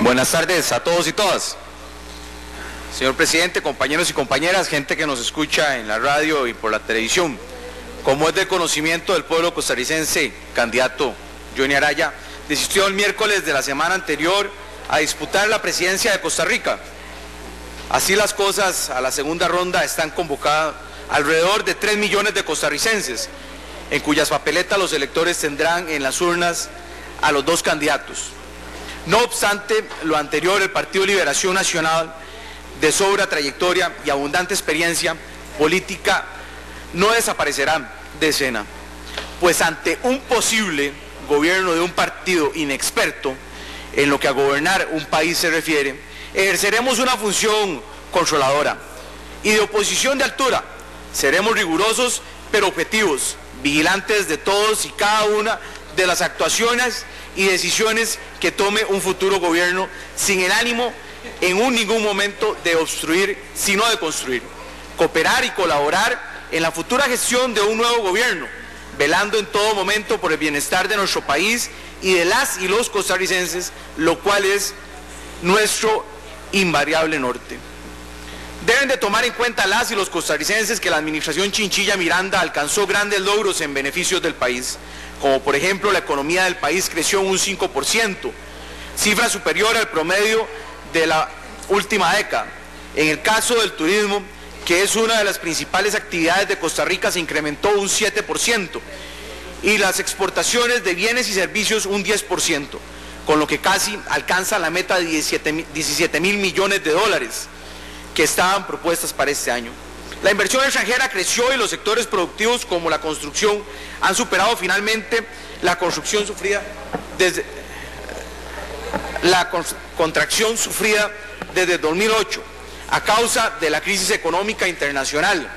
Buenas tardes a todos y todas. Señor presidente, compañeros y compañeras, gente que nos escucha en la radio y por la televisión. Como es de conocimiento del pueblo costarricense, candidato Johnny Araya desistió el miércoles de la semana anterior a disputar la presidencia de Costa Rica. Así las cosas, a la segunda ronda están convocadas alrededor de 3 millones de costarricenses, en cuyas papeletas los electores tendrán en las urnas a los dos candidatos. No obstante lo anterior, el Partido Liberación Nacional, de sobra trayectoria y abundante experiencia política, no desaparecerá de escena, pues ante un posible gobierno de un partido inexperto en lo que a gobernar un país se refiere, ejerceremos una función controladora y de oposición de altura. Seremos rigurosos pero objetivos, vigilantes de todos y cada una de las actuaciones y decisiones que tome un futuro gobierno, sin el ánimo en ningún momento de obstruir, sino de construir, cooperar y colaborar en la futura gestión de un nuevo gobierno, velando en todo momento por el bienestar de nuestro país y de las y los costarricenses, lo cual es nuestro invariable norte. Deben de tomar en cuenta las y los costarricenses que la administración Chinchilla Miranda alcanzó grandes logros en beneficios del país, como por ejemplo la economía del país creció un 5%, cifra superior al promedio de la última década. En el caso del turismo, que es una de las principales actividades de Costa Rica, se incrementó un 7%, y las exportaciones de bienes y servicios un 10%, con lo que casi alcanza la meta de 17 mil millones de dólares que estaban propuestas para este año. La inversión extranjera creció y los sectores productivos como la construcción han superado finalmente la construcción sufrida desde la contracción sufrida desde 2008 a causa de la crisis económica internacional.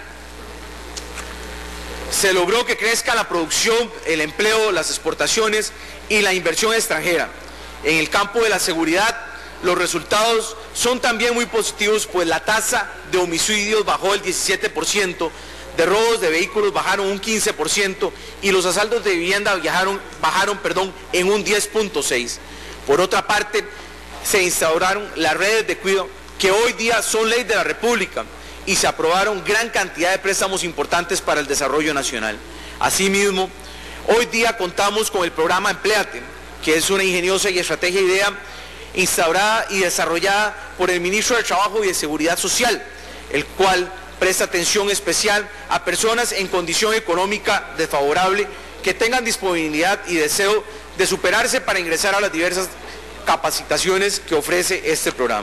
Se logró que crezca la producción, el empleo, las exportaciones y la inversión extranjera. En el campo de la seguridad, los resultados son también muy positivos, pues la tasa de homicidios bajó el 17%, de robos de vehículos bajaron un 15% y los asaltos de vivienda bajaron en un 10.6%. Por otra parte, se instauraron las redes de cuidado que hoy día son ley de la República y se aprobaron gran cantidad de préstamos importantes para el desarrollo nacional. Asimismo, hoy día contamos con el programa Empléate, que es una ingeniosa y estratégica idea instaurada y desarrollada por el ministro de Trabajo y de Seguridad Social, el cual presta atención especial a personas en condición económica desfavorable que tengan disponibilidad y deseo de superarse para ingresar a las diversas capacitaciones que ofrece este programa.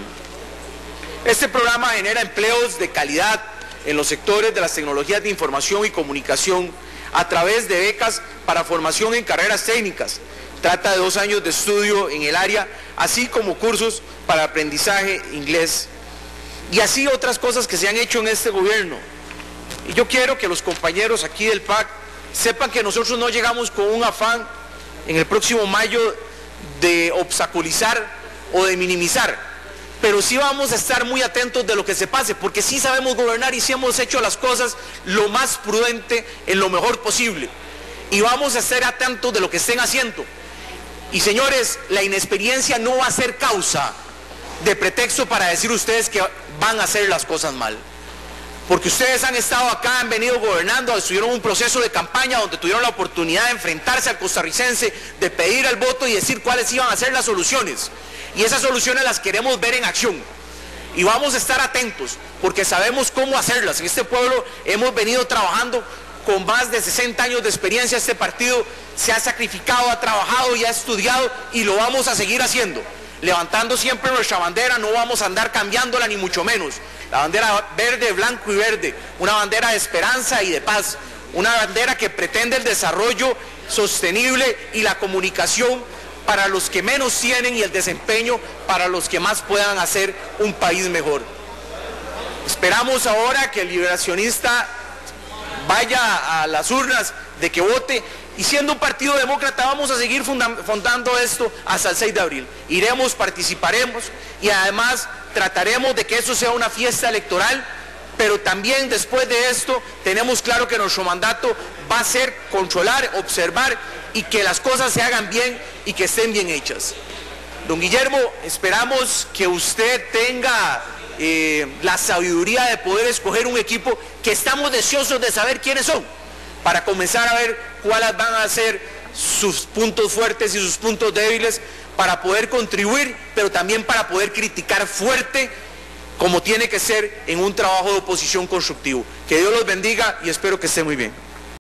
Este programa genera empleos de calidad en los sectores de las tecnologías de información y comunicación a través de becas para formación en carreras técnicas. Trata de 2 años de estudio en el área, así como cursos para aprendizaje inglés y así otras cosas que se han hecho en este gobierno. Y yo quiero que los compañeros aquí del PAC sepan que nosotros no llegamos con un afán en el próximo mayo de obstaculizar o de minimizar, pero sí vamos a estar muy atentos de lo que se pase, porque sí sabemos gobernar y sí hemos hecho las cosas lo más prudente, en lo mejor posible, y vamos a estar atentos de lo que estén haciendo. Y señores, la inexperiencia no va a ser causa de pretexto para decir ustedes que van a hacer las cosas mal, porque ustedes han estado acá, han venido gobernando, estuvieron en un proceso de campaña donde tuvieron la oportunidad de enfrentarse al costarricense, de pedir el voto y decir cuáles iban a ser las soluciones, y esas soluciones las queremos ver en acción, y vamos a estar atentos, porque sabemos cómo hacerlas. En este pueblo hemos venido trabajando con más de 60 años de experiencia. Este partido se ha sacrificado, ha trabajado y ha estudiado, y lo vamos a seguir haciendo, levantando siempre nuestra bandera. No vamos a andar cambiándola ni mucho menos. La bandera verde, blanco y verde, una bandera de esperanza y de paz, una bandera que pretende el desarrollo sostenible y la comunicación para los que menos tienen y el desempeño para los que más puedan hacer un país mejor. Esperamos ahora que el liberacionista vaya a las urnas, de que vote, y siendo un partido demócrata vamos a seguir fundando esto hasta el 6 de abril. Iremos, participaremos y además trataremos de que eso sea una fiesta electoral, pero también después de esto tenemos claro que nuestro mandato va a ser controlar, observar y que las cosas se hagan bien y que estén bien hechas. Don Guillermo, esperamos que usted tenga la sabiduría de poder escoger un equipo que estamos deseosos de saber quiénes son, para comenzar a ver cuáles van a ser sus puntos fuertes y sus puntos débiles, para poder contribuir, pero también para poder criticar fuerte, como tiene que ser en un trabajo de oposición constructivo. Que Dios los bendiga y espero que esté muy bien.